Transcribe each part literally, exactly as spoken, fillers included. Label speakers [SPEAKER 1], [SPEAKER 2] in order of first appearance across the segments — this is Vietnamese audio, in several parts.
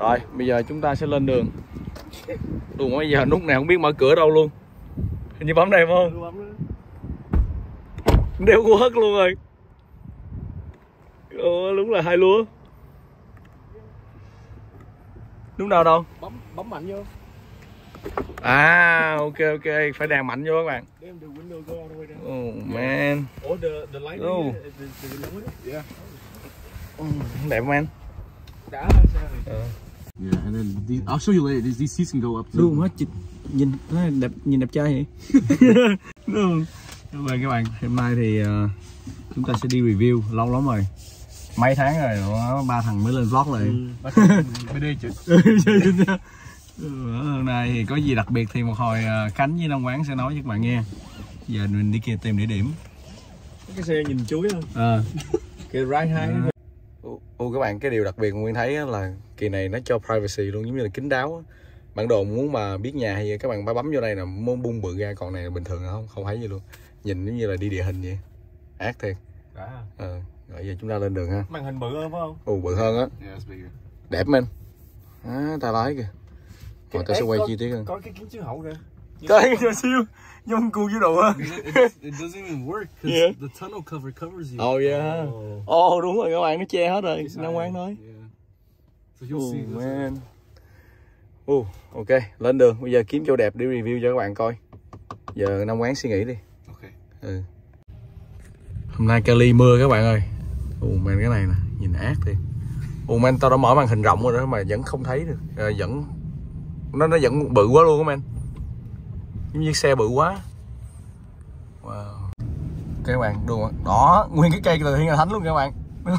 [SPEAKER 1] Rồi, bây giờ chúng ta sẽ lên đường. Luôn bây giờ lúc nào không biết mở cửa đâu luôn. Hình như bấm đây phải không? Đeo cua hất luôn rồi. Ồ, đúng là hai lúa. Lúc nào đâu?
[SPEAKER 2] Bấm bấm mạnh vô.
[SPEAKER 1] À, ok ok, phải đèn mạnh vô các bạn. Oh man.
[SPEAKER 2] Oh, the the light.
[SPEAKER 1] Oh.
[SPEAKER 2] Yeah.
[SPEAKER 1] Đẹp không anh?
[SPEAKER 2] Đã sao rồi? Yeah, and then these, I'll show you later. These, these seats can go up too.
[SPEAKER 1] Luôn hết nhìn nó đẹp, nhìn đẹp trai vậy. Đúng. Các bạn các bạn, hôm nay thì uh, chúng ta sẽ đi review lâu lắm rồi. Mấy tháng rồi, đó, ba thằng mới lên vlog lại.
[SPEAKER 2] Mới đi chứ.
[SPEAKER 1] Hôm nay thì có gì đặc biệt thì một hồi uh, Khánh với Long Quán sẽ nói với các bạn nghe. Giờ mình đi kia tìm địa điểm.
[SPEAKER 2] Cái xe nhìn chuối không?
[SPEAKER 1] À.
[SPEAKER 2] Cái right hand.
[SPEAKER 1] Ô các bạn, cái điều đặc biệt mà Nguyên thấy là kỳ này nó cho privacy luôn, giống như là kín đáo. Bản đồ muốn mà biết nhà hay các bạn phải bấm vô đây là muốn bung bự ra, còn này là bình thường không không thấy gì luôn. Nhìn giống như là đi địa hình vậy. Ác thiệt.
[SPEAKER 2] Đã.
[SPEAKER 1] Ờ, rồi giờ chúng ta lên đường ha.
[SPEAKER 2] Màn hình bự hơn phải không?
[SPEAKER 1] Ồ, bự hơn á.
[SPEAKER 2] Yeah,
[SPEAKER 1] đẹp mình. À, ta lái kìa. Rồi ta sẽ quay chi tiết hơn.
[SPEAKER 2] Có cái kính chiếu hậu kìa.
[SPEAKER 1] Cái cho siêu giống cu với đồ á.
[SPEAKER 2] It doesn't even work because yeah. the tunnel cover covers you.
[SPEAKER 1] Oh yeah. Ồ oh, đúng rồi các bạn, nó che hết rồi. Nam Quán nói.
[SPEAKER 2] Yeah. So you'll
[SPEAKER 1] oh,
[SPEAKER 2] see
[SPEAKER 1] man. Oh, ok, lên đường. Bây giờ kiếm chỗ đẹp để review cho các bạn coi. Giờ Nam Quán suy nghĩ đi.
[SPEAKER 2] Ok.
[SPEAKER 1] Ừ. Hôm nay Cali mưa các bạn ơi. Ồ oh, man, cái này nè, nhìn ác thì. Ồ oh, man, tao đã mở màn hình rộng rồi đó mà vẫn không thấy được. À, vẫn nó nó vẫn bự quá luôn các bạn. Giống như xe bự quá. Wow. Các bạn đùa đó, nguyên cái cây từ Thiên Hà Thánh luôn các bạn.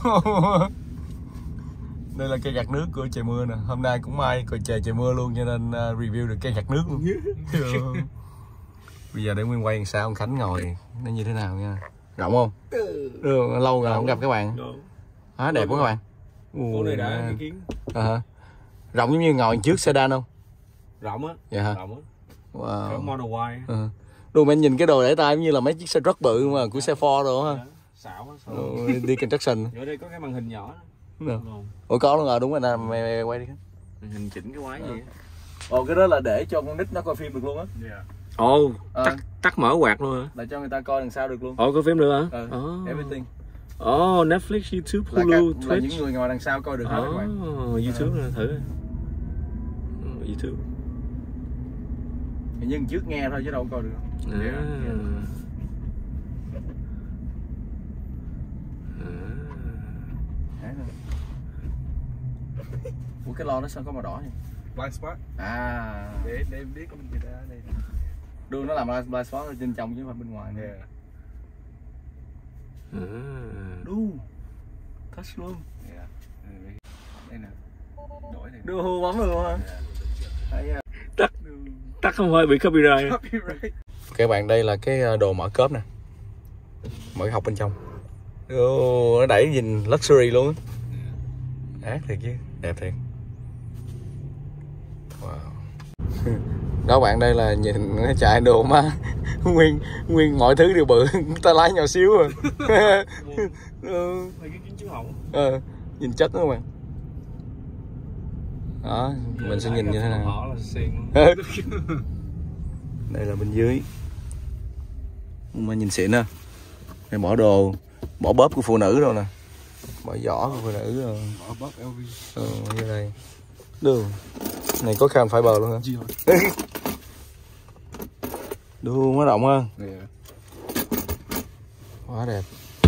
[SPEAKER 1] Đây là cây gạt nước của trời mưa nè. Hôm nay cũng may coi trời trời mưa luôn cho nên uh, review được cây gạt nước luôn. Bây giờ để Nguyên quay làm sao ông Khánh ngồi nó như thế nào nha. Rộng không? Ừ, lâu rồi không gặp các bạn. À, đẹp quá các bạn.
[SPEAKER 2] Phố này đã cái kiến.
[SPEAKER 1] À, rộng giống như ngồi trước sedan không?
[SPEAKER 2] Rộng á.
[SPEAKER 1] Dạ hả?
[SPEAKER 2] Rộng á.
[SPEAKER 1] Wow.
[SPEAKER 2] Cái Model Y.
[SPEAKER 1] À. Đúng, mình nhìn cái đồ để tay giống như là mấy chiếc xe rất bự mà của xe Ford rồi ha.
[SPEAKER 2] Xạo á, xạo.
[SPEAKER 1] Ừ, đi construction.
[SPEAKER 2] Ở đây có cái màn hình nhỏ
[SPEAKER 1] đó. Ủa có luôn rồi, đúng rồi nè, mày, mày quay đi.
[SPEAKER 2] Màn hình chỉnh cái quái gì.
[SPEAKER 1] Ồ, cái đó là để cho con nít nó coi phim được luôn á.
[SPEAKER 2] Yeah. Ồ, à. tắt, tắt mở quạt luôn hả?
[SPEAKER 1] Là cho người ta coi đằng sau được luôn.
[SPEAKER 2] Ồ, coi phim được hả?
[SPEAKER 1] Ừ, oh. Everything.
[SPEAKER 2] Ồ, oh, Netflix, YouTube, Hulu,
[SPEAKER 1] là
[SPEAKER 2] Twitch.
[SPEAKER 1] Là những người ngồi đằng sau coi được hết các bạn.
[SPEAKER 2] Ồ, YouTube nè, thử. Oh, YouTube.
[SPEAKER 1] Nhưng trước nghe thôi chứ đâu coi được.
[SPEAKER 2] À. Yeah. Yeah.
[SPEAKER 1] À. Ủa cái lo nó sao có màu đỏ vậy?
[SPEAKER 2] Blind spot.
[SPEAKER 1] À,
[SPEAKER 2] để để biết con gì đó đây.
[SPEAKER 1] Đường nó làm blind spot ở trên trong chứ không phải bên ngoài.
[SPEAKER 2] Yeah. À.
[SPEAKER 1] Đu. Touch luôn.
[SPEAKER 2] Yeah. Đây nè. Đổi này.
[SPEAKER 1] Đu bấm luôn hả? Yeah.
[SPEAKER 2] Tắt tắt không phải bị copyright.
[SPEAKER 1] Copyright. Các bạn, đây là cái đồ mở cốp nè. Mở học bên trong. Ồ, nó đẩy nhìn luxury luôn á. Ác thiệt chứ, đẹp thiệt. Wow. Đó bạn, đây là nhìn nó chạy đồ mà nguyên nguyên mọi thứ đều bự, ta lái nhỏ xíu rồi.
[SPEAKER 2] Ừ. Cái kính chiếu hậu.
[SPEAKER 1] Ờ, nhìn chất đó các bạn. Đó, giờ mình sẽ nhìn như thế nào. Đây là bên dưới. Mà nhìn xịn ha. Đây bỏ đồ, bỏ bóp của phụ nữ rồi nè. Bỏ giỏ của phụ nữ rồi.
[SPEAKER 2] Bỏ bóp lờ vê.
[SPEAKER 1] Ừ, như đây. Đường. Này có carbon fiber luôn hả? Đường nó rộng hơn.
[SPEAKER 2] Yeah.
[SPEAKER 1] Quá đẹp.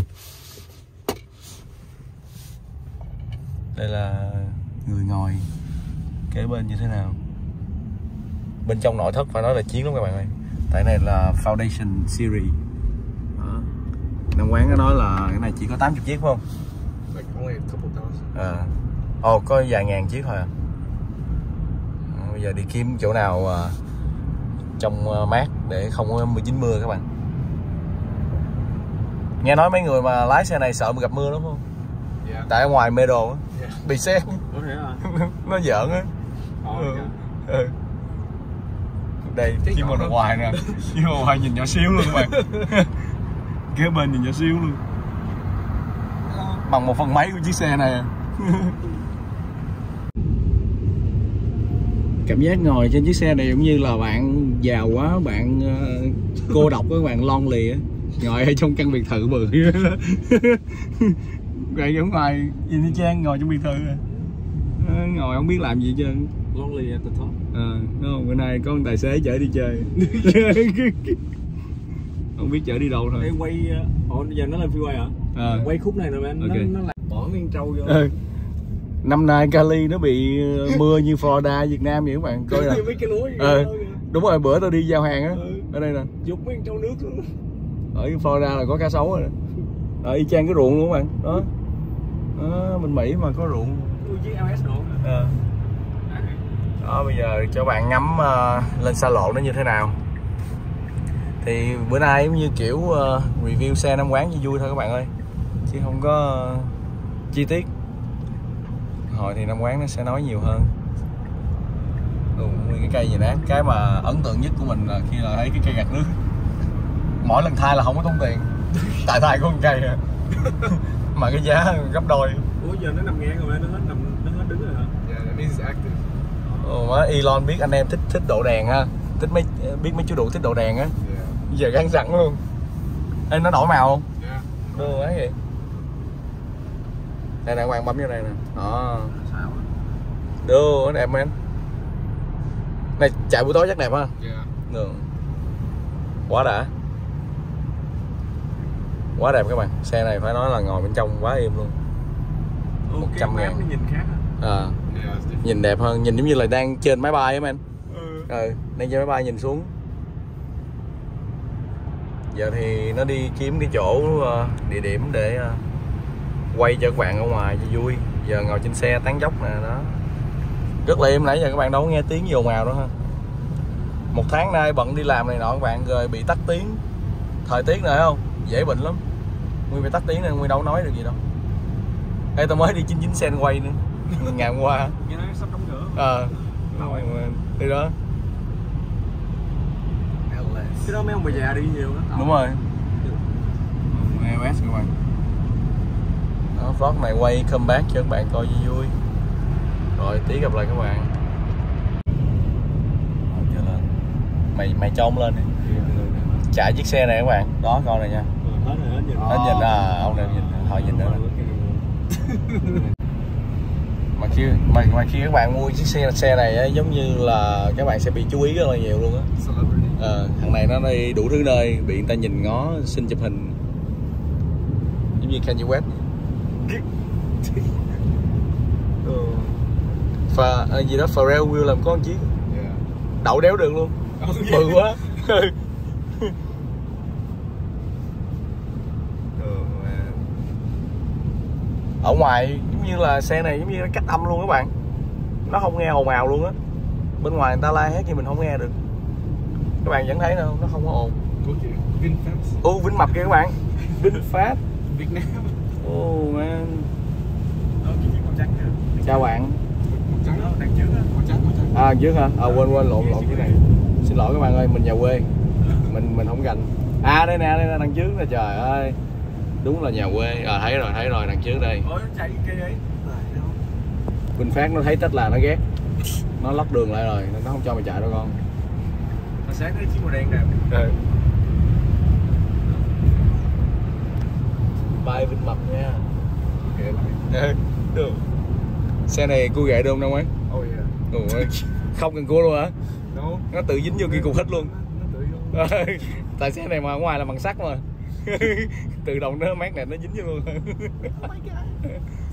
[SPEAKER 1] Đây là người ngồi kế bên như thế nào. Bên trong nội thất phải nói là chiến lắm các bạn ơi. Tại này là Foundation Series. Đó. Nam Quán có nói là cái này chỉ có tám mươi chiếc phải không?
[SPEAKER 2] Like only a couple thousand.
[SPEAKER 1] À. Ồ, có vài ngàn chiếc thôi à. À, bây giờ đi kiếm chỗ nào uh, trong uh, mát để không có mưa dính mưa các bạn. Nghe nói mấy người mà lái xe này sợ mà gặp mưa đúng không?
[SPEAKER 2] Yeah.
[SPEAKER 1] Tại ở ngoài Medal á,
[SPEAKER 2] yeah.
[SPEAKER 1] bị xét.
[SPEAKER 2] Có thể à?
[SPEAKER 1] Nó giỡn á.
[SPEAKER 2] Oh,
[SPEAKER 1] ừ.
[SPEAKER 2] yeah.
[SPEAKER 1] Ừ. Đây, chim ở ngoài nè. Chim ở ngoài nhìn nhỏ xíu luôn các bạn. Kế bên nhìn nhỏ xíu luôn. Bằng một phần mấy của chiếc xe này. Cảm giác ngồi trên chiếc xe này giống như là bạn giàu quá, bạn uh, cô độc với bạn lonely á, ngồi ở trong căn biệt thự bự. Bạn giống ngoài Nhìn Trang ngồi trong biệt thự à. Ngồi không biết làm gì hết trơn.
[SPEAKER 2] Lonely at the top.
[SPEAKER 1] À, đúng không? Bữa nay có một tài xế chở đi chơi. Không biết chở đi đâu thôi.
[SPEAKER 2] Ê, quay ồ giờ nó lên freeway hả?
[SPEAKER 1] À.
[SPEAKER 2] Quay khúc này rồi em,
[SPEAKER 1] Okay.
[SPEAKER 2] nó nó là bỏ miếng trâu vô.
[SPEAKER 1] Ừ. Năm nay Cali nó bị mưa như Florida Việt Nam vậy các bạn coi nè.
[SPEAKER 2] Mấy cái núi.
[SPEAKER 1] Ừ. Đúng rồi, bữa tôi đi giao hàng á.
[SPEAKER 2] Ừ.
[SPEAKER 1] Ở đây nè.
[SPEAKER 2] Dục miếng trâu nước luôn.
[SPEAKER 1] Ở Florida là có cá sấu rồi. Ở y chang cái ruộng luôn các bạn. Đó. Đó, bên Mỹ mà có ruộng.
[SPEAKER 2] Ui chiếc lờ ét độ.
[SPEAKER 1] Ờ. Đó, bây giờ cho bạn ngắm uh, lên xa lộ nó như thế nào. Thì bữa nay giống như kiểu uh, review xe năm quán cho vui thôi các bạn ơi, chứ không có uh, chi tiết. Hồi thì năm quán nó sẽ nói nhiều hơn. Ừ, nguyên cái cây gì nát. Cái mà ấn tượng nhất của mình là khi là thấy cái cây gạt nước. Mỗi lần thay là không có tốn tiền. Tại thay có một cây à. Mà cái giá gấp đôi.
[SPEAKER 2] Ủa giờ nó nằm ngang rồi, nó hết nằm nó hết đứng rồi hả? Yeah, that means active.
[SPEAKER 1] Ồ, má Elon biết anh em thích thích độ đèn ha, thích mấy biết mấy chú đủ thích độ đèn á. Yeah. Giờ gắn sẵn luôn. Ê, nó đổi màu không?
[SPEAKER 2] Yeah.
[SPEAKER 1] Đưa ấy vậy. Đây nè các bạn, bấm vô đây nè. Đó. Đưa đẹp em. Này chạy buổi tối chắc đẹp ha.
[SPEAKER 2] Yeah.
[SPEAKER 1] Được. Quá đã. Quá đẹp các bạn. Xe này phải nói là ngồi bên trong quá êm luôn. Một trăm ngàn.
[SPEAKER 2] Nhìn khác hả?
[SPEAKER 1] À. Yeah, nhìn đẹp hơn, nhìn giống như là đang trên máy bay á anh. Ừ. Ừ, đang trên máy bay nhìn xuống. Giờ thì nó đi kiếm cái chỗ uh, địa điểm để uh, quay cho các bạn ở ngoài cho vui. Giờ ngồi trên xe tán dốc nè đó. Rất là êm, nãy giờ các bạn đâu có nghe tiếng gì ồn ào đó ha. Một tháng nay bận đi làm này nọ các bạn, rồi bị tắt tiếng. Thời tiết này không? Dễ bệnh lắm. Nguyên bị tắt tiếng nên Nguyên đâu có nói được gì đâu. Ê, tao mới đi chín chín sen quay nữa. Ngày hôm qua.
[SPEAKER 2] Nghe nói sắp đóng cửa.
[SPEAKER 1] Ờ. À, đi đó.
[SPEAKER 2] Cái đó mấy ông bà già đi nhiều đó.
[SPEAKER 1] Đúng rồi. lờ ét các bạn. Đó, vlog này quay comeback cho các bạn coi vui vui. Rồi tí gặp lại các bạn. Rồi, lên. Mày mày trông lên đi. Chạy chiếc xe này các bạn. Đó coi này nha.
[SPEAKER 2] Hết rồi, hết nhìn.
[SPEAKER 1] Hết nhìn à, ông này nhìn, hồi nhìn nữa. Mà khi mà, mà khi các bạn mua chiếc xe xe này á, giống như là các bạn sẽ bị chú ý rất là nhiều luôn á. Ờ, thằng này nó đi đủ thứ nơi, bị người ta nhìn ngó xin chụp hình, giống như Kanye West. Và à, gì đó Pharrell Williams có một chiếc đậu đéo được luôn, bự quá. Ở ngoài giống như là xe này giống như nó cách âm luôn các bạn, nó không nghe ồn ào luôn á. Bên ngoài người ta la hét thì mình không nghe được. Các bạn vẫn thấy đâu, nó không có ồn. Ô, oh, Vinh Mập kìa các bạn. Vinh Phát
[SPEAKER 2] Việt Nam.
[SPEAKER 1] Oh man. Chào bạn.
[SPEAKER 2] Đằng trước á.
[SPEAKER 1] À trước hả? À quên quên lộn lộn cái này. Xin lỗi các bạn ơi, mình nhà quê. Mình mình không gành. À đây nè, đây nè, đằng trước nè, trời ơi. Đúng là nhà quê. À thấy rồi, thấy rồi, đằng trước đây.
[SPEAKER 2] Ủa nó chạy kia ấy.
[SPEAKER 1] Vinh Phát nó thấy Tesla nó ghét. Nó lót đường lại rồi, nó không cho mày chạy đâu con.
[SPEAKER 2] Mà sáng thấy chiếc màu đen đẹp.
[SPEAKER 1] Ừ. Bye Vinh Mập nha. Okay, được. Xe này cua gậy được không đâu ấy?
[SPEAKER 2] Oh yeah.
[SPEAKER 1] Ủa, không cần cua luôn hả?
[SPEAKER 2] No.
[SPEAKER 1] Nó tự dính vô kia cục hết luôn.
[SPEAKER 2] Nó tự luôn.
[SPEAKER 1] Tại xe này mà ở ngoài là bằng sắt mà. Tự động nó mát này nó dính vô luôn.
[SPEAKER 2] Oh my god.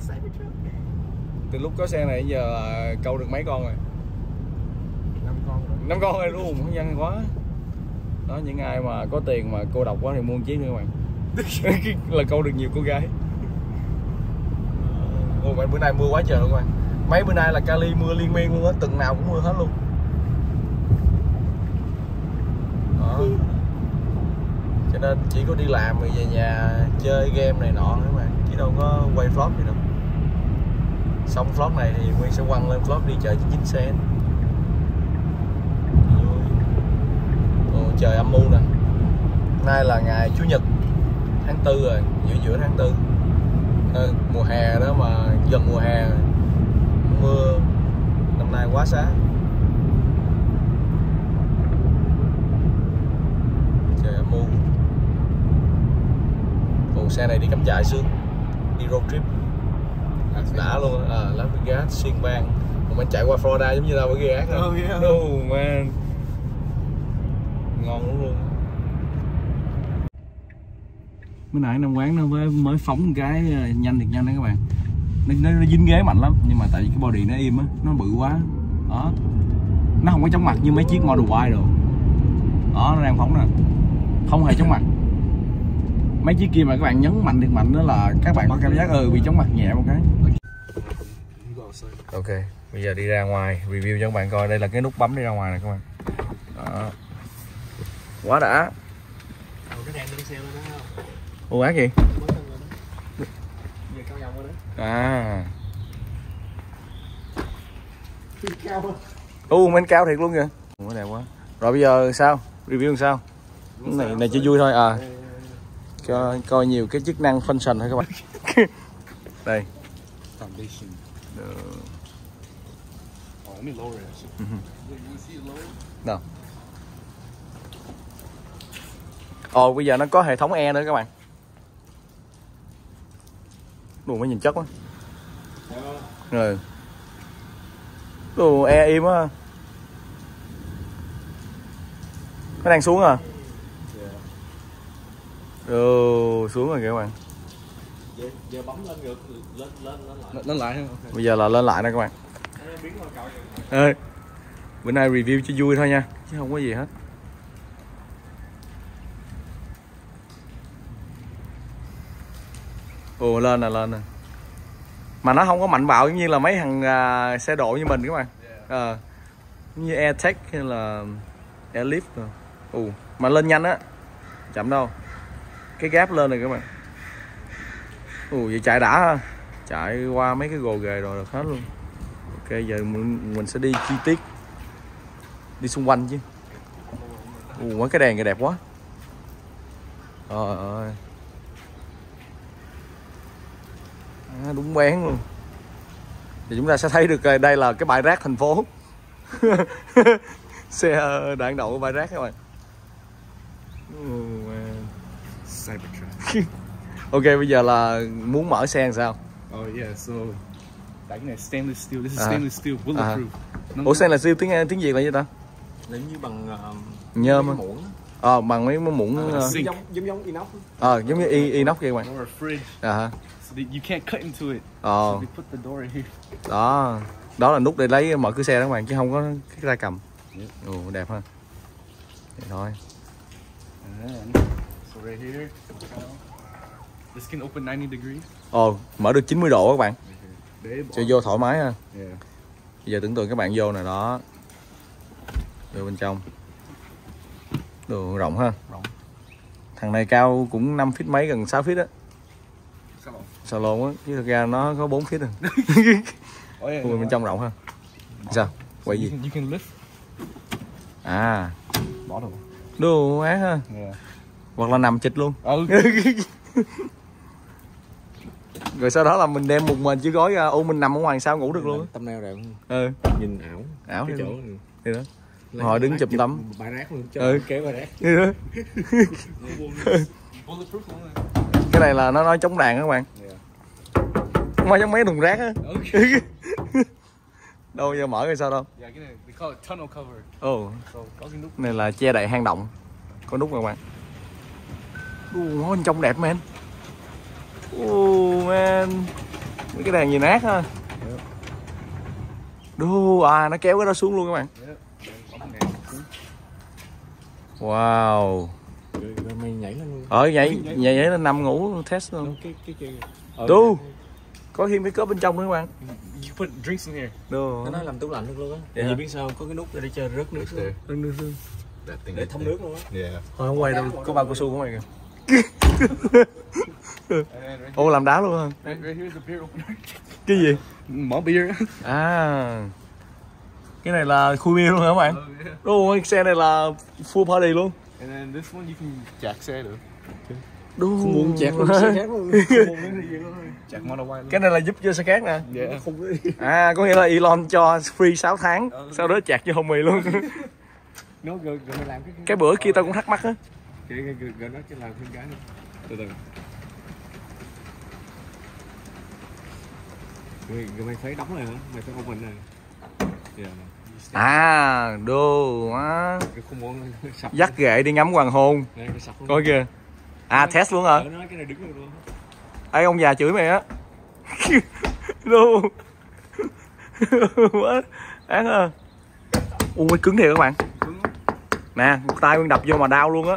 [SPEAKER 1] Từ lúc có xe này giờ câu được mấy con rồi?
[SPEAKER 2] Năm con rồi.
[SPEAKER 1] Năm con rồi luôn, không dân quá. Đó, những ai mà có tiền mà cô độc quá thì mua một chiếc nữa các bạn. Là câu được nhiều cô gái. Ồ, bữa nay mưa quá trời luôn các bạn. Mấy bữa nay là Cali mưa liên miên luôn á, tuần nào cũng mưa hết luôn. Đó. Cho nên chỉ có đi làm rồi về nhà chơi game này nọ nữa mà, chứ đâu có quay vlog gì đâu. Xong vlog này thì Nguyên sẽ quăng lên vlog đi chợ chín chín sen. Ồ, trời âm u nè. Nay là ngày Chủ nhật tháng tư rồi, giữa giữa tháng tư. À, mùa hè đó mà, dần mùa hè, mưa năm nay quá xá. xe này đi cắm trại sướng, đi road trip đã luôn. À, Las Vegas, xuyên bang. Mình chạy qua Florida giống như tao ở Vegas rồi.
[SPEAKER 2] Oh yeah.
[SPEAKER 1] Oh man, ngon lắm luôn. Mới nãy năm quán nó mới mới phóng một cái nhanh thiệt nhanh đấy các bạn. Nó, nó, nó dính ghế mạnh lắm, nhưng mà tại vì cái body nó im á, nó bự quá đó, nó không có chóng mặt như mấy chiếc Model Y rồi đó. Nó đang phóng nè, không hề chóng mặt. Mấy chiếc kia mà các bạn nhấn mạnh thiệt mạnh đó là các bạn có cảm giác ừ bị chóng mặt nhẹ một cái. Ok, bây giờ đi ra ngoài review cho các bạn coi. Đây là cái nút bấm đi ra ngoài này các bạn. Đó. Quá đã. Ủa ác gì? À. Ồ, men cao thiệt luôn kìa. Ủa đẹp quá. Rồi bây giờ sao? Review làm sao? Cái này này chỉ vui thôi à. Cho coi nhiều cái chức năng function thôi các bạn. Đây.
[SPEAKER 2] Foundation. Oh, let me lower it. You see it lower?
[SPEAKER 1] Nào. Ồ, bây giờ nó có hệ thống E nữa các bạn. Đồ mới nhìn chất quá. Rồi. Đồ E im á. Nó đang xuống à? Đồ xuống rồi kìa các bạn.
[SPEAKER 2] Giờ bấm lên ngược lên lên lên lại. Lên lại.
[SPEAKER 1] Bây giờ là lên lại nè các bạn. Ê, bữa nay review cho vui thôi nha, chứ không có gì hết. Ồ, lên nè, lên nè. Mà nó không có mạnh bạo giống như là mấy thằng uh, xe độ như mình các bạn. Ờ, như AirTag hay là Airlift rồi. Ồ, mà lên nhanh á, chậm đâu. Cái gáp lên này các bạn. Ồ, vậy chạy đã ha. Chạy qua mấy cái gồ ghề rồi được hết luôn. Ok, giờ mình, mình sẽ đi chi tiết, đi xung quanh chứ. Ồ, mấy cái đèn kìa đẹp quá. Trời ơi. À, đúng bén luôn. Thì chúng ta sẽ thấy được đây là cái bãi rác thành phố. Xe đang đậu ở bãi rác các bạn. Oh,
[SPEAKER 2] Cybertruck.
[SPEAKER 1] Ok, bây giờ là muốn mở xe làm sao?
[SPEAKER 2] Oh yeah, so cái này stainless steel. This is
[SPEAKER 1] À.
[SPEAKER 2] stainless steel, bulletproof.
[SPEAKER 1] À. Ủa stainless steel tiếng tiếng Việt là gì ta?
[SPEAKER 2] Nếu như bằng uh,
[SPEAKER 1] Nhôm á.
[SPEAKER 2] muỗng.
[SPEAKER 1] Ờ, bằng mấy cái muỗng.
[SPEAKER 2] Uh,
[SPEAKER 1] Ờ,
[SPEAKER 2] giống giống giống inox.
[SPEAKER 1] ờ, giống như i- inox kia các bạn.
[SPEAKER 2] Or a fridge.
[SPEAKER 1] À hả?
[SPEAKER 2] So that you can't cut into it.
[SPEAKER 1] Ờ.
[SPEAKER 2] So they put the door right here.
[SPEAKER 1] Đó. Đó là nút để lấy mở cửa xe đó các bạn, chứ không có cái tay cầm. Ồ, đẹp ha. Vậy thôi.
[SPEAKER 2] And so right here. This can open ninety degrees.
[SPEAKER 1] Ồ, mở được chín mươi độ các bạn.
[SPEAKER 2] Để
[SPEAKER 1] Cho vô thoải mái ha.
[SPEAKER 2] Yeah.
[SPEAKER 1] Bây giờ tưởng tượng các bạn vô nè đó. Vô bên trong. Đồ rộng ha.
[SPEAKER 2] Rộng.
[SPEAKER 1] Thằng này cao cũng năm feet mấy, gần sáu feet á. Salon á, chứ thực ra nó có bốn feet rồi.
[SPEAKER 2] Oh, yeah,
[SPEAKER 1] Ui, bên trong rộng ha. Sao? Quay gì?
[SPEAKER 2] You can, you can lift.
[SPEAKER 1] À,
[SPEAKER 2] Bottle.
[SPEAKER 1] đồ ác ha.
[SPEAKER 2] Yeah.
[SPEAKER 1] Hoặc là nằm chịch luôn.
[SPEAKER 2] Oh.
[SPEAKER 1] Rồi sau đó là mình đem một mình chứ gói ra, ô mình nằm ở ngoài sao ngủ được luôn.
[SPEAKER 2] Tấm nail đẹp không?
[SPEAKER 1] Ừ.
[SPEAKER 2] Nhìn ảo.
[SPEAKER 1] Ảo
[SPEAKER 2] Cái
[SPEAKER 1] thì
[SPEAKER 2] chỗ
[SPEAKER 1] thì đó. Họ đứng chụp tấm.
[SPEAKER 2] bãi rác luôn.
[SPEAKER 1] Ừ.
[SPEAKER 2] Kéo bãi rác.
[SPEAKER 1] Như đó.
[SPEAKER 2] Bulletproof luôn.
[SPEAKER 1] Cái này là nó nói chống đạn các bạn.
[SPEAKER 2] Yeah.
[SPEAKER 1] Không phải giống mấy thùng rác á.
[SPEAKER 2] Okay.
[SPEAKER 1] Đâu giờ mở rồi sao đâu.
[SPEAKER 2] Yeah, cái này they call it tunnel cover.
[SPEAKER 1] Ồ,
[SPEAKER 2] So có cái nút.
[SPEAKER 1] này là che đậy hang động. Có nút các bạn. Ồ, nó bên trong đẹp man. Ồ man. Mấy cái đèn gì nát ha. Đô, à nó kéo cái đó xuống luôn các bạn. Wow.
[SPEAKER 2] Rồi mày nhảy lên luôn.
[SPEAKER 1] Ờ nhảy nhảy nhảy lên nằm ngủ test luôn.
[SPEAKER 2] Cái cái cái.
[SPEAKER 1] Đô. Có thêm cái cốp bên trong nữa các bạn.
[SPEAKER 2] You put drinks in here.
[SPEAKER 1] Đô.
[SPEAKER 3] Nó nói làm tủ lạnh được luôn á.
[SPEAKER 1] Yeah.
[SPEAKER 3] Vì biết sao có cái nút để chơi rớt nước xuống.
[SPEAKER 1] Rưng rưng rưng.
[SPEAKER 3] Để thông nước luôn á.
[SPEAKER 2] Yeah.
[SPEAKER 1] Thôi không quay đâu, có bao cao su của mày kìa. Ồ làm đá luôn hả?
[SPEAKER 2] Right, right here's the beer opener.
[SPEAKER 1] Cái gì?
[SPEAKER 2] Mở beer.
[SPEAKER 1] À. Cái này là khui bia luôn hả các bạn?
[SPEAKER 2] Oh, yeah.
[SPEAKER 1] Đô, cái xe này là full party luôn.
[SPEAKER 2] And then this one you can jack xe được.
[SPEAKER 1] Đô.
[SPEAKER 3] Không muốn chẹt luôn, xe khác luôn. Không muốn cái gì luôn.
[SPEAKER 2] Jack Model Y luôn.
[SPEAKER 1] Cái này là giúp cho xe khác nè.
[SPEAKER 2] Yeah.
[SPEAKER 3] Không có gì.
[SPEAKER 1] À, có nghĩa là Elon cho free sáu tháng, sau đó chạc cho homie luôn.
[SPEAKER 3] Nó gần gần mày làm cái
[SPEAKER 1] Cái bữa kia tao cũng thắc mắc á.
[SPEAKER 3] cái cái gần nó chỉ làm thêm cái nữa. Từ từ. Mày, mày thấy đóng này hả? Mày thấy open này. Yeah.
[SPEAKER 1] À, đồ quá.
[SPEAKER 3] Cái không muốn sập.
[SPEAKER 1] Dắt ghệ đi ngắm hoàng hôn.
[SPEAKER 3] Này, cái sập luôn.
[SPEAKER 1] Coi kìa. À, test luôn hả?
[SPEAKER 3] Ờ, nói cái này đứng được luôn.
[SPEAKER 1] Ê, ông già chửi mày á. Đồ. Quá ác ha. Ui, mới cứng thiệt các bạn. Nè, một tay Nguyên đập vô mà đau luôn á.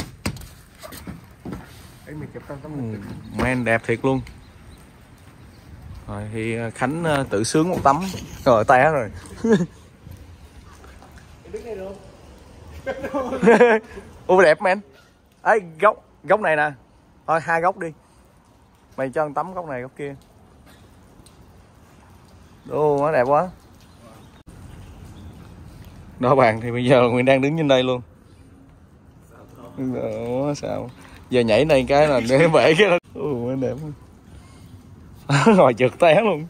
[SPEAKER 3] Ê, mày chụp tao tao
[SPEAKER 1] Ừ, men đẹp thiệt luôn. Rồi thì Khánh uh, tự sướng một tấm. Rồi té rồi.
[SPEAKER 3] đứng đây được.
[SPEAKER 1] Ui đẹp men. Ê, góc góc này nè. Thôi hai góc đi. Mày cho một tấm góc này góc kia. Ô, nó đẹp quá. Đó bạn, thì bây giờ Nguyên đang đứng trên đây luôn. Đó, sao? Giờ nhảy này cái là để bể cái đó. Ồ, đẹp. Ngồi trượt té luôn.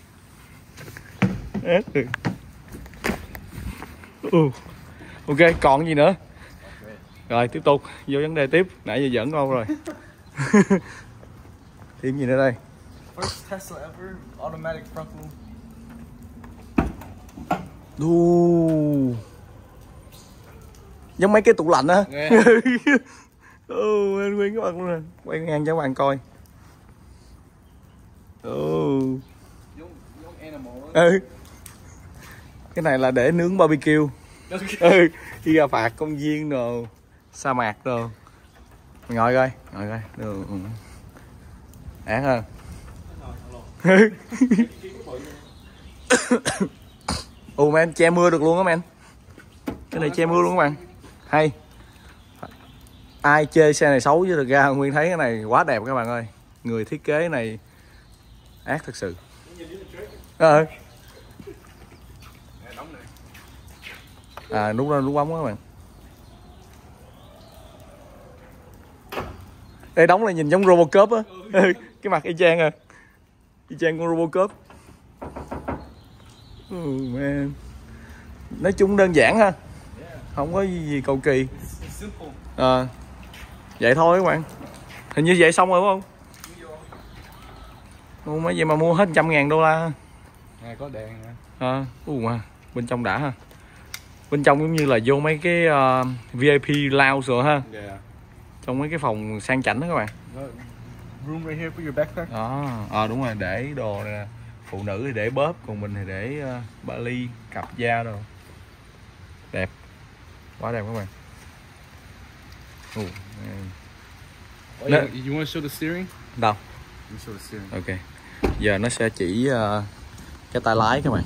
[SPEAKER 1] Ừ. Ok, còn gì nữa? Rồi tiếp tục vô vấn đề tiếp. Nãy giờ dẫn đâu rồi. Thêm gì nữa đây?
[SPEAKER 2] First Tesla ever, automatic front wheel.
[SPEAKER 1] Đù. Giống mấy cái tủ lạnh á.
[SPEAKER 2] Yeah.
[SPEAKER 1] Ừ, anh Nguyên các bạn luôn nè. Quay ngang cho các bạn coi. Ừ.
[SPEAKER 2] Giống giống animal.
[SPEAKER 1] Ừ. Cái này là để nướng barbecue. Ừ, đi ra phạt công viên đồ, sa mạc đồ. Mày ngồi coi, ngồi coi. Được. Ác hơn. Ồ men, che mưa được luôn á men. Cái này che mưa luôn các bạn. Hay. Ai chê xe này xấu chứ thực ra Nguyên thấy cái này quá đẹp các bạn ơi. Người thiết kế này ác thật sự. Ờ. À nút ra nút bấm các bạn. Đây đóng là nhìn giống Robocop á. Cái mặt y chang à. Y chang con Robocop. Oh, man. Nói chung đơn giản ha. Không có gì, gì cầu kỳ. À, vậy thôi các bạn. Hình như vậy xong rồi đúng không? Mua mấy vậy mà mua hết trăm ngàn đô la.
[SPEAKER 2] Này có đèn nè.
[SPEAKER 1] À, uh, mà bên trong đã ha. Bên trong giống như là vô mấy cái uh, vê i pê lounge rồi ha.
[SPEAKER 2] Yeah.
[SPEAKER 1] Trong mấy cái phòng sang chảnh đó các bạn.
[SPEAKER 2] Room right here for your backpack.
[SPEAKER 1] Đó, à, đúng rồi, để đồ nè. Phụ nữ thì để bóp, còn mình thì để uh, ba ly, cặp da đồ. Đẹp. Quá đẹp các bạn. Uh,
[SPEAKER 2] Oh, you, you want to show the steering?
[SPEAKER 1] đâu?
[SPEAKER 2] You show the steering.
[SPEAKER 1] Ok. Giờ nó sẽ chỉ uh, cái tay lái các bạn.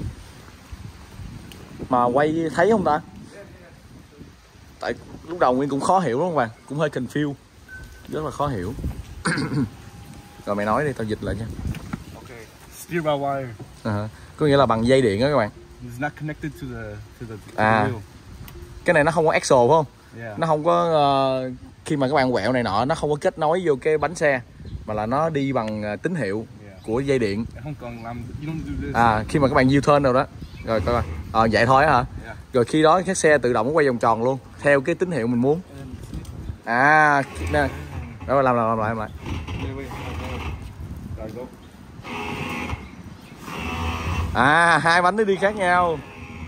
[SPEAKER 1] Mà quay thấy không ta? Tại lúc đầu Nguyên cũng khó hiểu đúng không bạn? Cũng hơi confused. Rất là khó hiểu. Rồi mày nói đi, tao dịch lại nha.
[SPEAKER 2] Okay. Steer by wire.
[SPEAKER 1] À, có nghĩa là bằng dây điện đó các bạn.
[SPEAKER 2] It's not connected to the to the, to
[SPEAKER 1] À.
[SPEAKER 2] the wheel.
[SPEAKER 1] Cái này nó không có axle phải không?
[SPEAKER 2] Yeah.
[SPEAKER 1] Nó không có uh, khi mà các bạn quẹo này nọ nó không có kết nối vô cái bánh xe mà là nó đi bằng uh, tín hiệu
[SPEAKER 2] Yeah.
[SPEAKER 1] của dây điện.
[SPEAKER 2] Không cần làm, you don't do this.
[SPEAKER 1] À, khi mà các bạn U-turn đâu đó. Rồi coi coi. Ờ vậy thôi hả?
[SPEAKER 2] Yeah.
[SPEAKER 1] Rồi khi đó cái xe tự động nó quay vòng tròn luôn theo cái tín hiệu mình muốn. À, nè. Đó làm làm làm lại làm lại.
[SPEAKER 2] Rồi, go.
[SPEAKER 1] À, hai bánh nó đi khác nhau.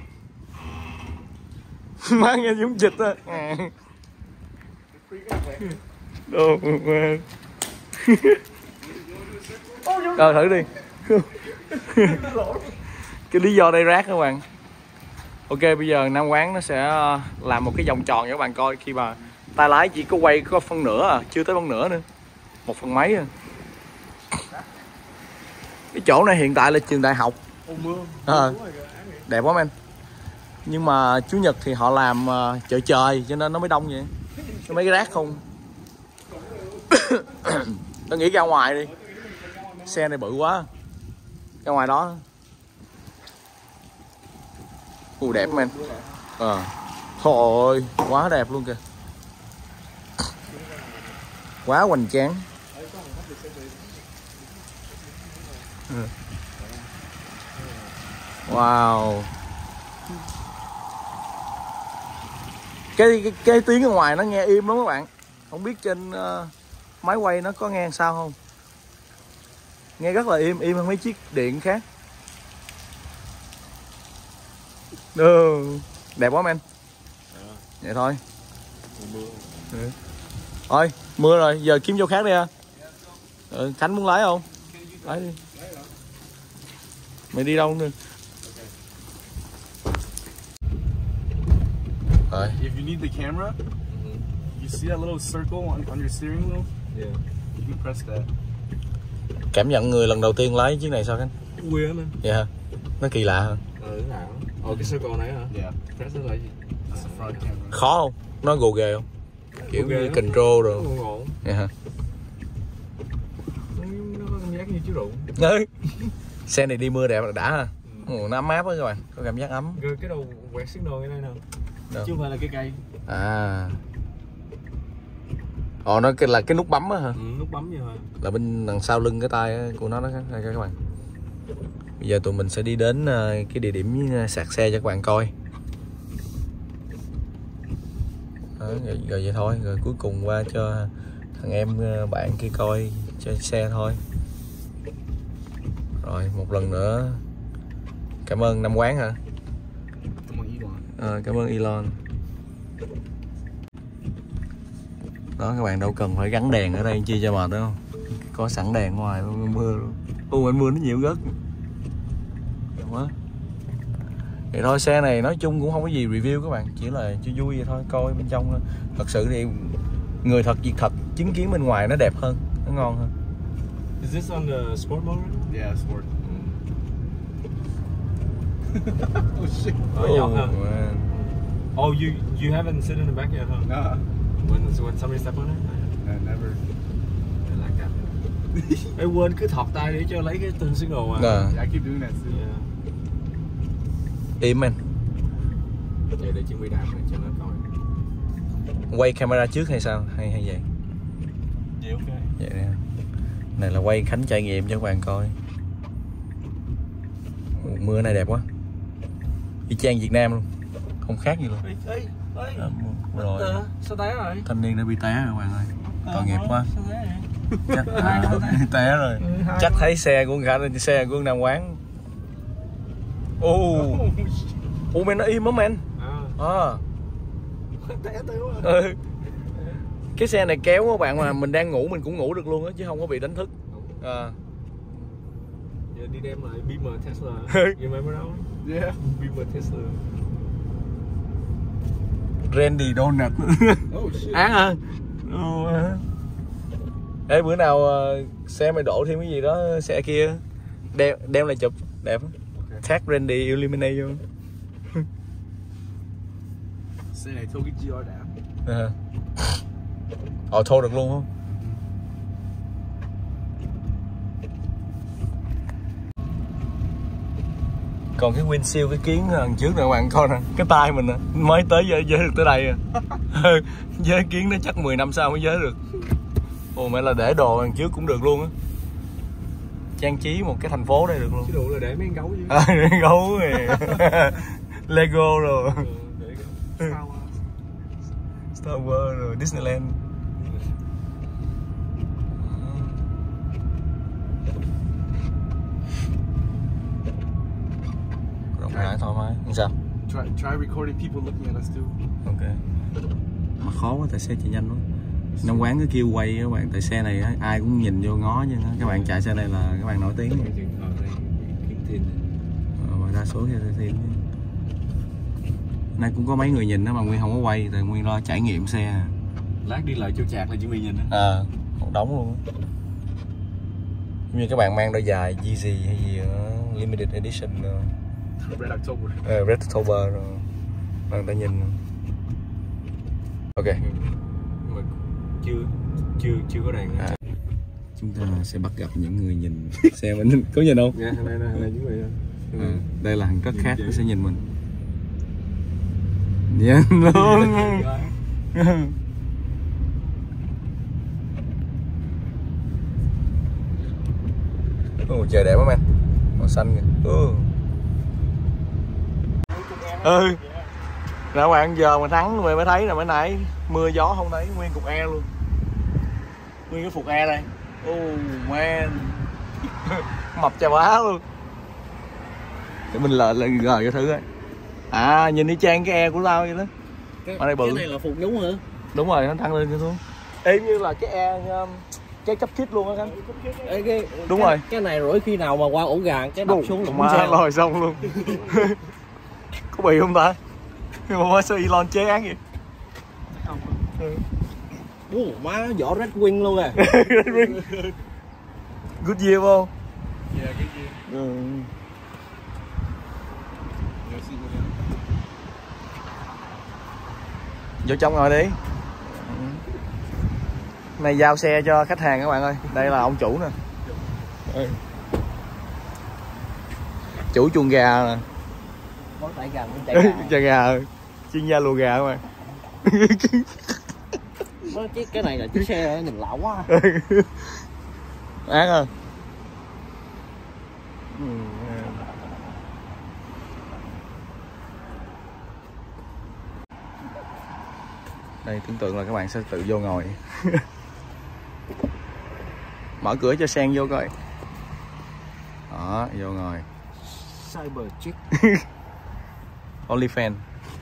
[SPEAKER 1] Má nghe giống vịt á. À. Đồ mà. Rồi thử đi. Cái lý do đây rác các bạn. Ok, bây giờ Nam Quán nó sẽ làm một cái vòng tròn cho các bạn coi. Khi mà tay lái chỉ có quay có phân nửa à, chưa tới phân nửa nữa, một phần mấy à. Cái chỗ này hiện tại là trường đại học. À, đẹp quá anh. Nhưng mà Chủ nhật thì họ làm uh, chợ trời cho nên nó mới đông vậy. Có mấy cái rác không. Tôi nghĩ ra ngoài đi. Xe này bự quá. Ra ngoài đó. Ồ đẹp man. Ờ. À. Thôi ơi, quá đẹp luôn kìa. Quá hoành tráng. Wow. Cái, cái cái tiếng ở ngoài nó nghe im lắm các bạn. Không biết trên uh, máy quay nó có nghe sao không. Nghe rất là im, im hơn mấy chiếc điện khác. Ừ. Đẹp quá men. Vậy thôi.
[SPEAKER 3] Mưa.
[SPEAKER 1] Ừ. Thôi mưa rồi, giờ kiếm chỗ khác đi à. Ừ, Khánh muốn lái không? Lái đi. Mày đi đâu nữa? Rồi.
[SPEAKER 2] If you need the camera, you see that little circle on, on your steering wheel?
[SPEAKER 3] Yeah.
[SPEAKER 2] You can press that.
[SPEAKER 1] Cảm nhận người lần đầu tiên lái chiếc này sao Khánh?
[SPEAKER 3] Weird man.
[SPEAKER 1] Dạ hả? Nó kỳ lạ hả?
[SPEAKER 3] Ừ, nào. Ồ, cái circle này hả?
[SPEAKER 2] Yeah.
[SPEAKER 3] Press nó là gì?
[SPEAKER 2] That's the front camera.
[SPEAKER 1] Khó không? Nó gồ ghề không? Kiểu
[SPEAKER 3] Gồ ghề
[SPEAKER 1] như
[SPEAKER 3] lắm.
[SPEAKER 1] control rồi.
[SPEAKER 3] Ngộ ngộ.
[SPEAKER 1] Dạ hả?
[SPEAKER 3] Nó có cảm giác như chiếc rượu.
[SPEAKER 1] Đấy. Xe này đi mưa đẹp là đã ha. Ừ, nó ấm áp á các bạn, có cảm giác ấm.
[SPEAKER 3] Rồi cái đầu quẹt xích đồ cái này nào.
[SPEAKER 1] Đâu?
[SPEAKER 3] Chứ không phải là cái cây.
[SPEAKER 1] À. Ồ, nó cái- là cái nút bấm á hả?
[SPEAKER 3] Ừ, nút bấm vậy hả?
[SPEAKER 1] Là bên đằng sau lưng cái tay của nó đó các các bạn. Bây giờ tụi mình sẽ đi đến ờ, cái địa điểm sạc xe cho các bạn coi. Đó, rồi, rồi vậy thôi, rồi cuối cùng qua cho thằng em ờ, bạn kia coi cho xe thôi. Rồi một lần nữa cảm ơn Năm Quán hả?
[SPEAKER 2] Come on, Elon.
[SPEAKER 1] Ờ, cảm ơn Elon. Đó các bạn đâu cần phải gắn đèn ở đây chi cho mệt đâu, có sẵn đèn ngoài mưa luôn. Ôi anh mưa nó nhiều gất quá. Vậy thôi, xe này nói chung cũng không có gì review các bạn, chỉ là cho vui vậy thôi, coi bên trong thôi. Thật sự thì người thật việc thật, chứng kiến bên ngoài nó đẹp hơn, nó ngon hơn.
[SPEAKER 3] Is this on the sport mode?
[SPEAKER 2] Yeah, sport. Oh shit.
[SPEAKER 3] Ở dọc hả?
[SPEAKER 1] man.
[SPEAKER 3] Oh, you you haven't sit in the back yet, huh?
[SPEAKER 2] Nah,
[SPEAKER 3] When when somebody step on it?
[SPEAKER 2] I never.
[SPEAKER 3] I like that. Ê, quên cứ thọt tay để cho lấy cái turn signal mà.
[SPEAKER 1] Nè,
[SPEAKER 2] Yeah, I keep doing that too.
[SPEAKER 3] Yeah.
[SPEAKER 1] im anh.
[SPEAKER 3] Để để chuẩn bị đạp này cho nó coi.
[SPEAKER 1] Quay camera trước hay sao? Hay hay vậy?
[SPEAKER 3] Yeah, ok.
[SPEAKER 1] Vậy nè. Này là quay Khánh trải nghiệm cho các bạn coi. Ồ, mưa này đẹp quá. Y chang Việt Nam luôn, không khác gì luôn.
[SPEAKER 3] Ê, ê, ê.
[SPEAKER 1] À, rồi.
[SPEAKER 3] Tờ, sao té rồi?
[SPEAKER 1] Thanh niên đã bị té rồi các bạn ơi. Tội nghiệp quá.
[SPEAKER 3] Sao té rồi?
[SPEAKER 1] Chắc à, té rồi. Chắc thấy xe của Khánh, xe của Nam Quán. Ồ. Ủa men nó im á men.
[SPEAKER 3] À,
[SPEAKER 1] À.
[SPEAKER 3] té tiêu à.
[SPEAKER 1] Ừ. Cái xe này kéo các bạn mà mình đang ngủ mình cũng ngủ được luôn á, chứ không có bị đánh thức. À.
[SPEAKER 3] Giờ đi đem lại Beamer Tesla. You remember that one?
[SPEAKER 2] Yeah.
[SPEAKER 3] Beamer Tesla.
[SPEAKER 1] Randy Donut.
[SPEAKER 2] Oh shit.
[SPEAKER 1] Án hả? Ừ. Ê, bữa nào uh, xe mày đổ thêm cái gì đó xe kia đem đem lại chụp đẹp.
[SPEAKER 2] Okay.
[SPEAKER 1] Tag Randy Illuminate vô.
[SPEAKER 2] Xe này thôi cái giê rờ đã.
[SPEAKER 1] À. Ờ thôi được luôn không? Còn cái windshield, cái kiến đằng trước nè các bạn coi nè, cái tay mình nè, mới tới giới, giới được tới đây à. Giới kiến nó chắc mười năm sau mới giới được. Ồ mẹ là để đồ đằng trước cũng được luôn á. Trang trí một cái thành phố đây được luôn.
[SPEAKER 3] Chứ đủ là để mấy con gấu chứ.
[SPEAKER 1] À, gấu này. Lego rồi.
[SPEAKER 3] Ừ, để cái sao à.
[SPEAKER 1] Star Wars rồi Disneyland. Rộng rãi thoải mái. Làm sao?
[SPEAKER 2] Try, try recording people looking at us too.
[SPEAKER 1] Ok. Mà khó quá, tại xe chạy nhanh quá. Năm Quán cứ kêu quay các bạn, tại xe này á, ai cũng nhìn vô ngó chứ. Các bạn chạy xe này là các bạn nổi tiếng.
[SPEAKER 3] Ở đây kiếm tiền.
[SPEAKER 1] Ờ, mà đa số xe thêm. Nay cũng có mấy người nhìn đó mà Nguyên không có quay, tại Nguyên lo trải nghiệm xe.
[SPEAKER 3] Lát đi lại chỗ chạc là chuẩn bị nhìn á.
[SPEAKER 1] À, một đống luôn. Như các bạn mang đôi giày Yeezy hay gì đó, limited edition uh,
[SPEAKER 2] Red October.
[SPEAKER 1] uh, Red October rồi, người ta nhìn. Ok.
[SPEAKER 3] Mà chưa chưa chưa có đèn.
[SPEAKER 1] À, chúng ta sẽ bắt gặp những người nhìn xe mình. Có nhìn không?
[SPEAKER 3] Dạ, đây là đây chuẩn bị.
[SPEAKER 1] Ừ, đây là hàng rất khác, nó sẽ nhìn mình. Nhìn luôn. Ồ, trời đẹp quá man, màu xanh kìa. Ừ. Ừ. Các bạn giờ mà thắng rồi mới thấy là mới nãy mưa gió không thấy nguyên cục E luôn. Nguyên cái phục E đây. Oh man. Mập chà bá luôn. Để mình lợn lên gờ cái thứ ấy. À nhìn đi chang cái e của tao vậy đó.
[SPEAKER 3] Cái,
[SPEAKER 1] ở đây bự.
[SPEAKER 3] cái này là phục đúng hả?
[SPEAKER 1] Đúng rồi, nó thăng lên cái xuống. Ê như là cái e um, cái cấp kit luôn á Khánh.
[SPEAKER 3] Ê, cái,
[SPEAKER 1] Đúng
[SPEAKER 3] cái,
[SPEAKER 1] rồi.
[SPEAKER 3] Cái này rủi khi nào mà qua ổ gà cái đập xuống là
[SPEAKER 1] má lòi xong luôn. Có bị không ta? Nhưng mà sao Elon chế án vậy?
[SPEAKER 3] Ừ. Ủa, má vỏ Red Wing luôn à.
[SPEAKER 1] Good year không?
[SPEAKER 2] Yeah, good year.
[SPEAKER 1] Ừ.
[SPEAKER 2] You'll see what else.
[SPEAKER 1] Vô trong ngồi đi. Này giao xe cho khách hàng các bạn ơi. Đây là ông chủ nè. Đây. Chủ chuồng gà nè.
[SPEAKER 3] Món tại gà cũng chạy gà.
[SPEAKER 1] Chạy gà. Chuyên gia lùa gà các bạn.
[SPEAKER 3] Cái, cái này là chiếc xe nhìn lạ quá.
[SPEAKER 1] Ác à. Đây tưởng tượng là các bạn sẽ tự vô ngồi. Mở cửa cho Sen vô coi. Đó, vô ngồi.
[SPEAKER 3] Cyber chick.
[SPEAKER 1] OnlyFans.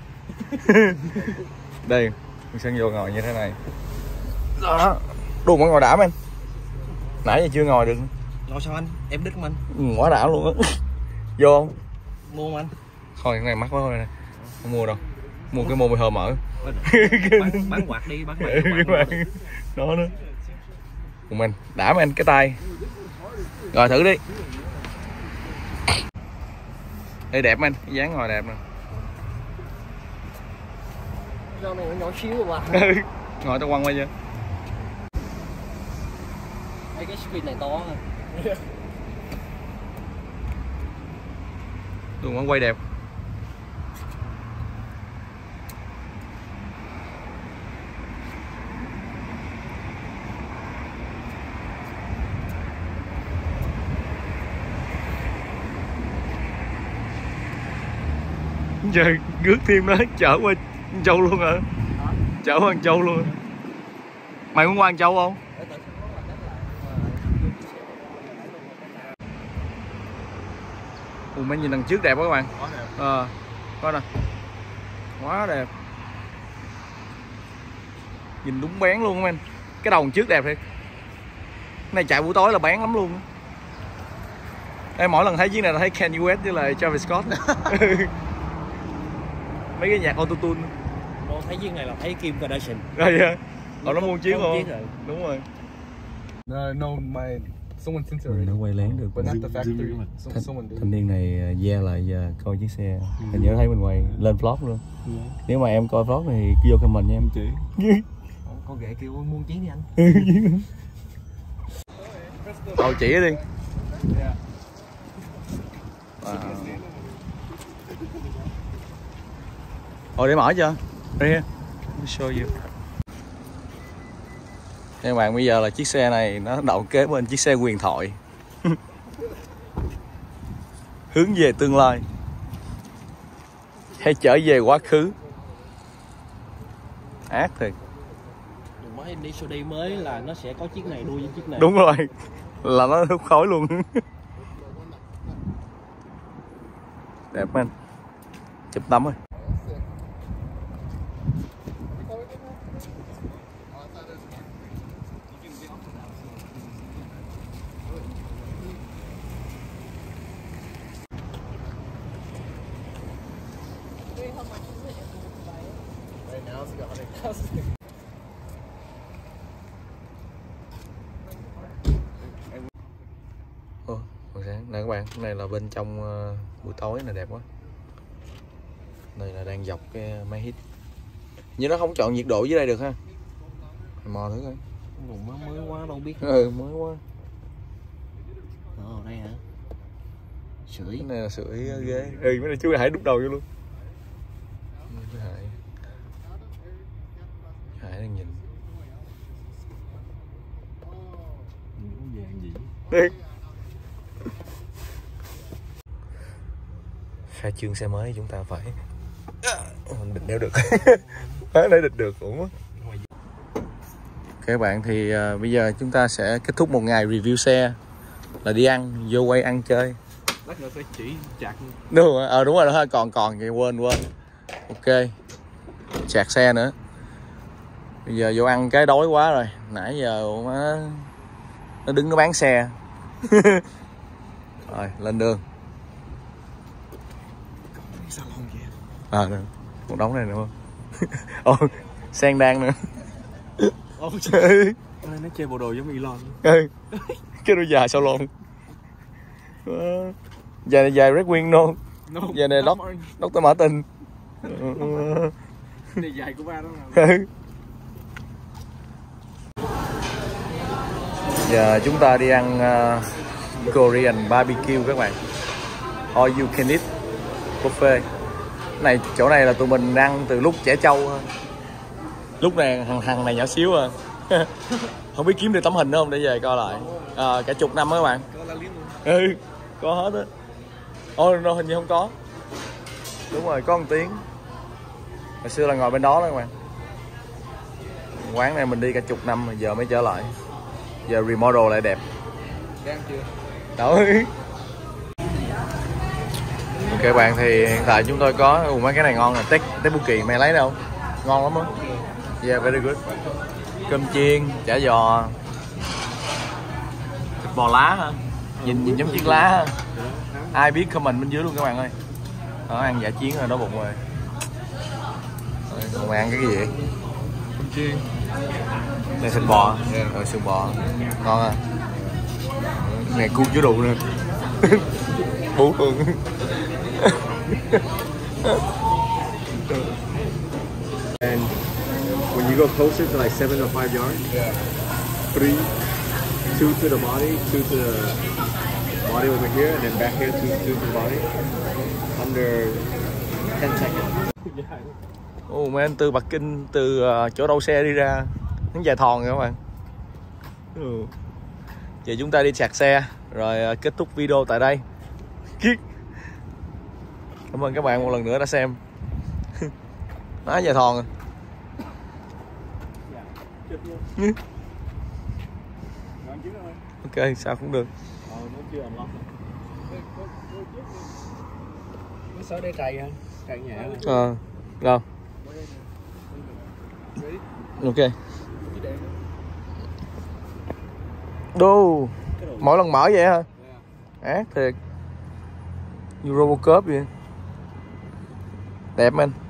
[SPEAKER 1] Đây, Sen vô ngồi như thế này. Đó. Đồ mà ngồi đảm anh. Nãy giờ chưa ngồi được.
[SPEAKER 3] Ngồi sao anh? Em đứt anh.
[SPEAKER 1] Ừ, quá đã luôn á. Vô không?
[SPEAKER 3] Mua không anh?
[SPEAKER 1] Thôi cái này mắc quá thôi nè. Không mua đâu. Mua cái môn hơi mở.
[SPEAKER 3] Bán, bán quạt đi, bán quạt.
[SPEAKER 1] Đó nữa. Cùng mình đảm anh cái tay. Rồi thử đi. Đây đẹp anh, cái dáng ngồi đẹp nè.
[SPEAKER 3] Dao này nó nhỏ xíu mà.
[SPEAKER 1] Ngồi tao quăng qua chưa?
[SPEAKER 3] Ê, cái screen này to ha.
[SPEAKER 1] Đường quăng quay đẹp. Giờ rước thêm nó chở qua Châu luôn hả? Chở qua Châu luôn. Mày muốn qua Châu không? Ủa mấy nhìn đằng trước đẹp quá các bạn. Ờ, coi nè. Quá đẹp. Nhìn đúng bén luôn anh. Cái đầu trước đẹp thiệt. Cái này chạy buổi tối là bén lắm luôn. Em mỗi lần thấy chiếc này là thấy Kanye West với lại Travis Scott. Mấy cái nhạc auto-tune.
[SPEAKER 3] Nó thấy chiếc này là thấy Kim Kardashian.
[SPEAKER 1] Rồi vậy. Họ nó mua chiếc không? Đúng rồi.
[SPEAKER 2] No, no, my someone sent it already.
[SPEAKER 1] Nó quay lén được.
[SPEAKER 2] But not the factory. So,
[SPEAKER 1] Thanh,
[SPEAKER 2] someone did.
[SPEAKER 1] thanh niên này yeah lại giờ coi chiếc xe. Hình như thấy mình quay lên vlog luôn. Nếu mà em coi vlog này thì vô comment nha em.
[SPEAKER 2] Chị.
[SPEAKER 3] Con ghệ kêu mua chiếc đi anh.
[SPEAKER 1] Thôi chỉ đi.
[SPEAKER 2] Yeah.
[SPEAKER 1] Wow. Ồ để mở chưa? Đây let me show you. Các bạn bây giờ là chiếc xe này nó đậu kế bên chiếc xe huyền thoại. Hướng về tương lai hay trở về quá khứ. Ác thiệt.
[SPEAKER 3] Đừng nói đi show day mới là nó sẽ có chiếc này đua với chiếc này.
[SPEAKER 1] Đúng rồi. Là nó hút khói luôn. Đẹp anh. Chụp tấm ơi. Ồ, còn sáng nè các bạn, cái này là bên trong uh, buổi tối này đẹp quá. Đây là đang dọc cái máy hít. Nhưng nó không chọn nhiệt độ dưới đây được ha. Mò thử coi.
[SPEAKER 3] Mới, mới quá đâu biết.
[SPEAKER 1] Ừ, mới quá.
[SPEAKER 3] Ồ, đây hả? Sưởi.
[SPEAKER 1] Cái này là sưởi ghế. Ừ, mấy này chú Hải đút đầu vô luôn. Chú Hải. Hải đang nhìn.
[SPEAKER 3] Vàng gì?
[SPEAKER 1] Đi. Khai trương xe mới chúng ta phải định đeo được. Phải để định được cũng quá. Các bạn thì uh, bây giờ chúng ta sẽ kết thúc một ngày review xe là đi ăn, vô quay ăn chơi.
[SPEAKER 2] lát nữa phải chỉ chặt.
[SPEAKER 1] Đúng rồi, ờ đúng rồi đó, còn còn thì quên quên. Ok. Chạc xe nữa. Bây giờ vô ăn cái đói quá rồi. Nãy giờ nó nó đứng nó bán xe. Rồi, lên đường. À, một đống này nữa không? Ồ, sen đan nữa.
[SPEAKER 2] Ồ, trời. Nó chơi bộ đồ giống Elon.
[SPEAKER 1] Ừ. Cái đôi dài sao lộn. Dài này dài Red Wing luôn.
[SPEAKER 2] No,
[SPEAKER 1] dài này Doc, Doctor Martin.
[SPEAKER 2] Này dài của ba đó mà.
[SPEAKER 1] Giờ chúng ta đi ăn uh, Korean barbecue các bạn. All you can eat buffet. Này chỗ này là tụi mình ăn từ lúc trẻ trâu thôi. Lúc này thằng thằng này nhỏ xíu à. Không biết kiếm được tấm hình nữa không để về coi lại. À, cả chục năm đó các bạn. Ừ, có hết á. Ồ, no, hình như không có. Đúng rồi, có một tiếng. Hồi xưa là ngồi bên đó đó các bạn. Quán này mình đi cả chục năm rồi giờ mới trở lại. Giờ remodel lại đẹp.
[SPEAKER 2] Đang chưa?
[SPEAKER 1] Đấy. Ok bạn, thì hiện tại chúng tôi có ủ mấy cái này ngon nè. Tết Tết Bù Kỳ mày lấy đâu? Ngon lắm á. Yeah, very good. Cơm chiên, chả giò, thịt bò lá hả? Nhìn nhìn giống chiếc lá hả? Ai biết comment bên dưới luôn các bạn ơi. Đó, ăn giả chiến rồi, đói bụng rồi. Rồi, còn mày ăn cái gì vậy?
[SPEAKER 2] Cơm chiên.
[SPEAKER 1] Đây thịt bò, yeah. Rồi sườn bò, ngon à. Này cuốn chứa đủ nữa. Bú hương.
[SPEAKER 3] And when you go closer to like seven or five yards,
[SPEAKER 2] Yeah.
[SPEAKER 3] three, two to the body, two to the body over here, and then back here, two, two to the body. Under ten seconds.
[SPEAKER 1] Ồ, oh, mấy anh từ Bắc Kinh, từ uh, chỗ đậu xe đi ra, nó dài thòn rồi các bạn. Ừ. Giờ chúng ta đi sạc xe, rồi uh, kết thúc video tại đây. Cảm ơn các bạn một lần nữa đã xem. Nó dài thòn rồi. Ok, sao cũng được.
[SPEAKER 3] Nó xóa để cày hả? Cày nhẹ.
[SPEAKER 1] Ờ, rồi. Ok. Đô. Mỗi lần mở vậy hả? Ác thiệt. Như Robocop vậy. Đẹp anh.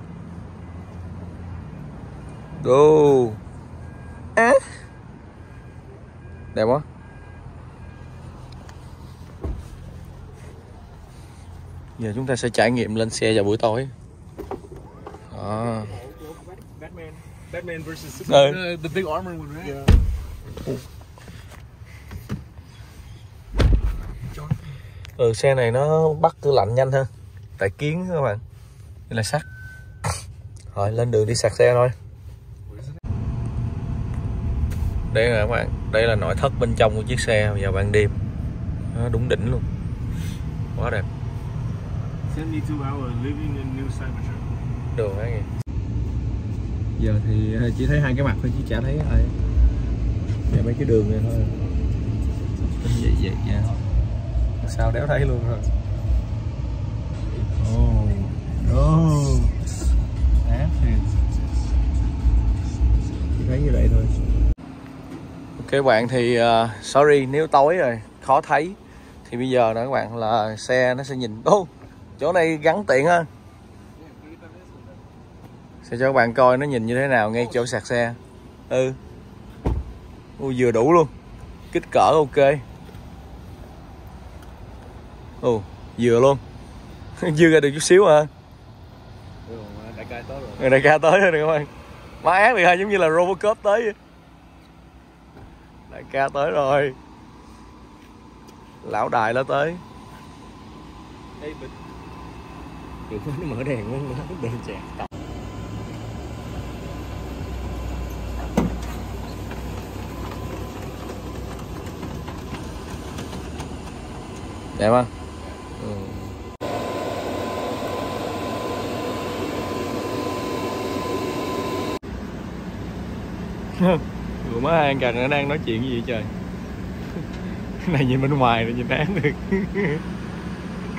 [SPEAKER 1] Đô. Á. Đẹp quá. Giờ chúng ta sẽ trải nghiệm lên xe vào buổi tối. Đó.
[SPEAKER 2] Batman. Batman versus Superman.
[SPEAKER 1] Ừ.
[SPEAKER 2] Uh, the big armor one, right? Yeah.
[SPEAKER 1] Ừ, xe này nó bắt tủ lạnh nhanh hơn. Tại kiến các bạn. Đây là sắt. Rồi lên đường đi sạc xe thôi. Đây là các bạn, đây là nội thất bên trong của chiếc xe vào ban đêm. Nó đúng đỉnh luôn. Quá đẹp.
[SPEAKER 2] seventy-two hours living in New Cybertruck.
[SPEAKER 1] Đường ấy kìa. Giờ thì chỉ thấy hai cái mặt thôi chứ chả thấy ai. Giờ mấy cái đường này thôi. Vậy vậy nha. Sao đéo thấy luôn rồi. Oh, oh. Ác thiệt. Chỉ thấy như vậy thôi. Ok bạn, thì uh, sorry nếu tối rồi khó thấy. Thì bây giờ nè các bạn, là xe nó sẽ nhìn. Ô, oh, chỗ này gắn tiện ha. Sẽ cho các bạn coi nó nhìn như thế nào ngay chỗ sạc xe. Ừ. Ui, vừa đủ luôn. Kích cỡ ok. Ồ, vừa luôn. Dư ra được chút xíu hả?
[SPEAKER 2] Ừ, đại ca tới rồi.
[SPEAKER 1] Người đại ca tới rồi các bạn. Má ác thì ha, giống như là Robocop tới vậy. Đại ca tới rồi. Lão đại nó tới.
[SPEAKER 2] Ê, bịch.
[SPEAKER 3] Được nó mở đèn quá, nó đèn chẹt.
[SPEAKER 1] Đẹp không? Ừ. Vừa mới hai anh gần nó đang nói chuyện gì vậy trời. Cái này nhìn bên ngoài rồi nhìn án được.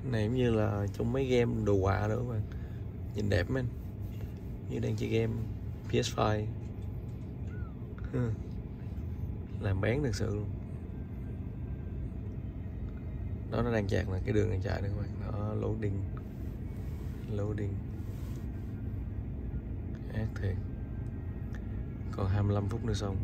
[SPEAKER 1] Này giống như là trong mấy game đồ họa nữa các bạn. Nhìn đẹp mấy anh. Như đang chơi game P S năm. Làm bán thật sự luôn. Đó, nó đang chạy là cái đường đang chạy nữa các bạn. Nó loading. Loading. Ác thiệt. Còn hai mươi lăm phút nữa xong.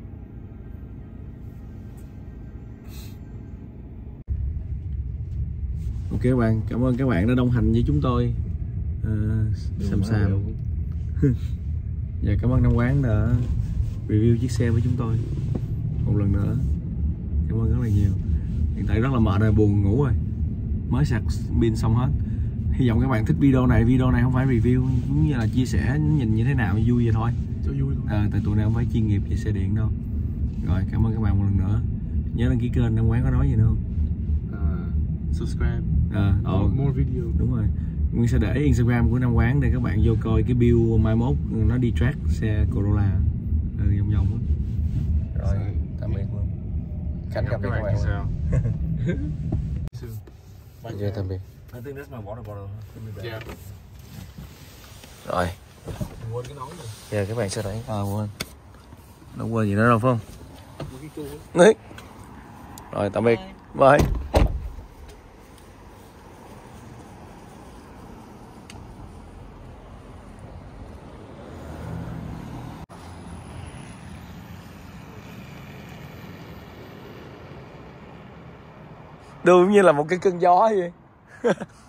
[SPEAKER 1] Ok các bạn, cảm ơn các bạn đã đồng hành với chúng tôi. uh, Sam Sam. Và cảm ơn Nam Quán đã review chiếc xe với chúng tôi một lần nữa. Cảm ơn rất là nhiều. Hiện tại rất là mệt rồi, buồn ngủ rồi. Mới sạc pin xong hết. Hy vọng các bạn thích video này. Video này không phải review, cũng như là chia sẻ nhìn như thế nào vui vậy thôi.
[SPEAKER 2] Cho vui thôi.
[SPEAKER 1] À, tại tụi này không phải chuyên nghiệp về xe điện đâu. Rồi, cảm ơn các bạn một lần nữa. Nhớ đăng ký kênh. Nam Quán có nói gì nữa không?
[SPEAKER 2] Uh, subscribe.
[SPEAKER 1] À,
[SPEAKER 2] more, more video.
[SPEAKER 1] Đúng rồi. Nguyên sẽ để Instagram của Nam Quán để các bạn vô coi cái build mai mốt nó đi track xe Corolla. Ừ, vòng vòng đó. Rồi, tạm biệt luôn. Khánh gặp lại các bạn sao? Dạ, tạm biệt.
[SPEAKER 2] I think that's my water bottle. Yeah.
[SPEAKER 1] Rồi.
[SPEAKER 2] Quên cái nón rồi.
[SPEAKER 1] Giờ các bạn sẽ thấy. À, quên. Đâu quên gì nữa đâu phải không? Đấy. Rồi, tạm biệt. Bye. Đường như là một cái cơn gió vậy.